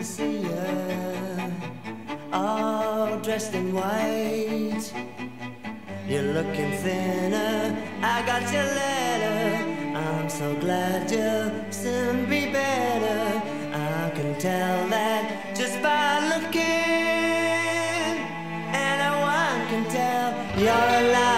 to see you, all dressed in white. You're looking thinner, I got your letter. I'm so glad you'll soon be better. I can tell that just by looking, and one can tell you're alive.